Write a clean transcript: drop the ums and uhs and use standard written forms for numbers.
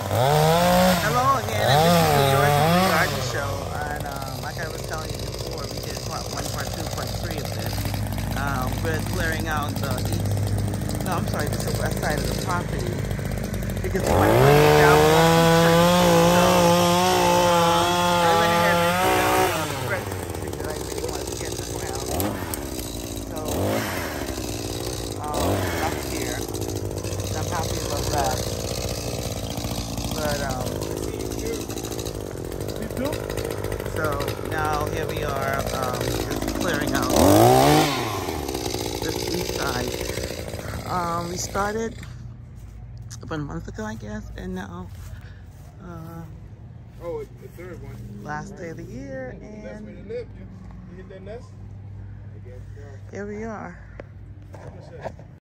Hello again, and this is the Yours Truly Garden Show. And like I was telling you before, we did part 1, part 2, part 3 of this. We're clearing out the east, no, I'm sorry, this is the west side of the property because we want to put it down more trees. So I went ahead and spread the trees that I really wanted to get in the ground. So up here, so I'm happy about that. But so now here we are, just clearing out this east side. We started about a month ago, I guess, and now oh, the third one. Last day of the year, and That's where they live. You hit that nest? here we are.